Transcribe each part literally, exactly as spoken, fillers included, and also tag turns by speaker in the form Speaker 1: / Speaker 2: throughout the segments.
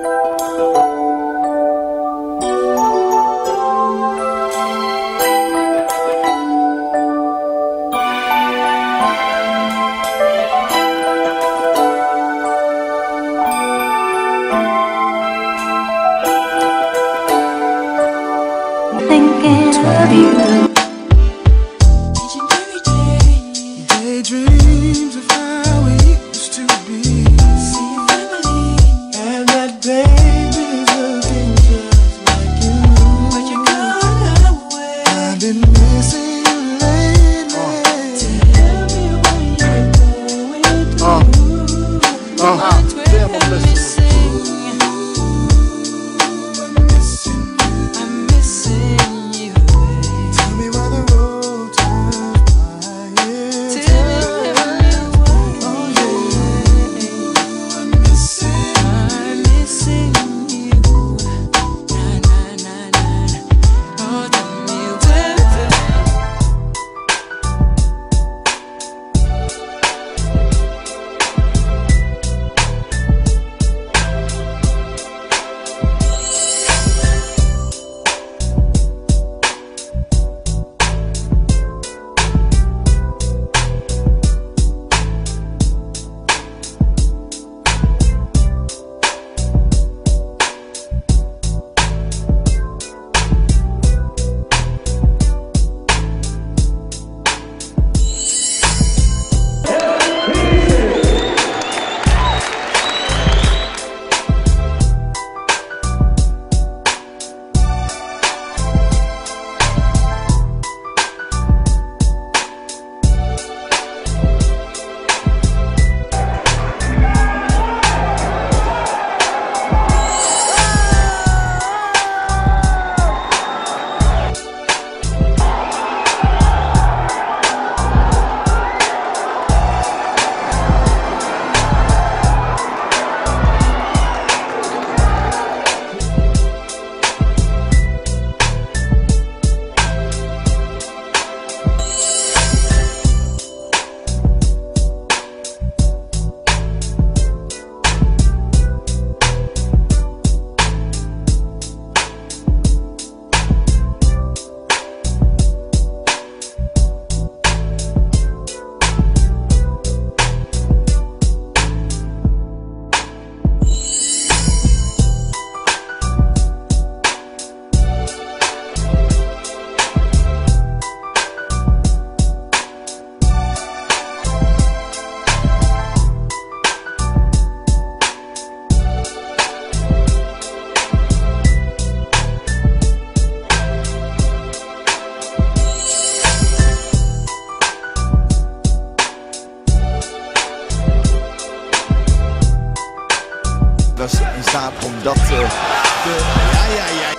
Speaker 1: was in staat om dat uh, te... Ja, ja, ja.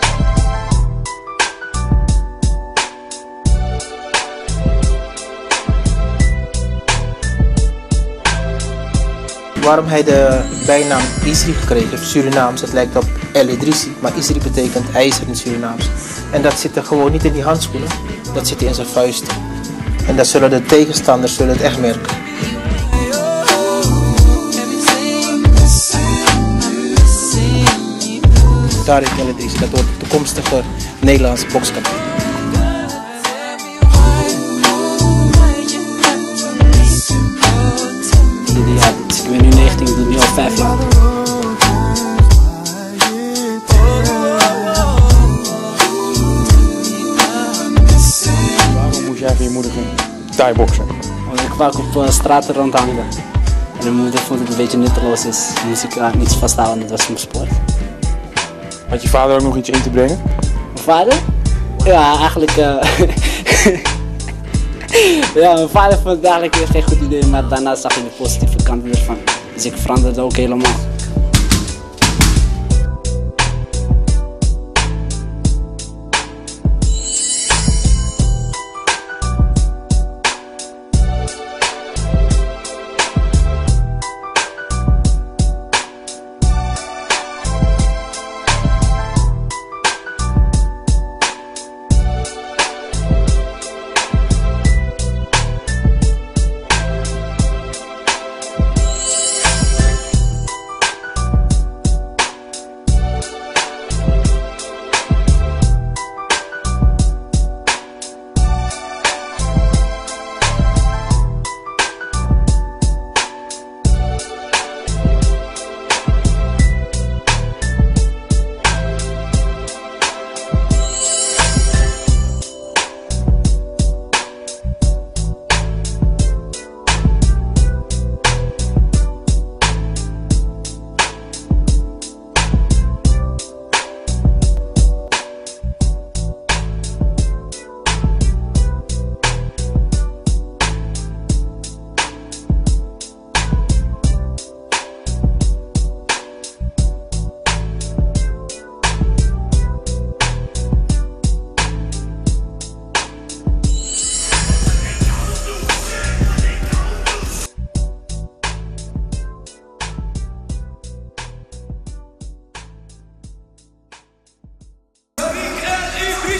Speaker 2: Waarom hij de bijnaam Idrissi gekregen heeft, Surinaams, het lijkt op El Idrissi, maar Idrissi betekent ijzer in Surinaams. En dat zit er gewoon niet in die handschoenen, dat zit in zijn vuist. En dat zullen de tegenstanders zullen het echt merken. Tarik El Idrissi, dat wordt de toekomstige Nederlandse bokskampioen.
Speaker 3: Ja, ik ben nu negentien, ik doe nu al vijf jaar.
Speaker 4: Waarom moest jij van je moeder gaan thai-boksen?
Speaker 3: Want ik wou op uh, straten rondhangen. En mijn moeder vond het een beetje nutteloos, dus moest ik uh, niets vasthouden, dat was mijn sport.
Speaker 4: Had je vader ook nog iets in te brengen?
Speaker 3: Mijn vader? Ja, eigenlijk... Uh, ja, mijn vader vond het eigenlijk geen goed idee, maar daarna zag je de positieve kanten ervan. Dus ik veranderde ook helemaal.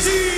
Speaker 5: Idrissi!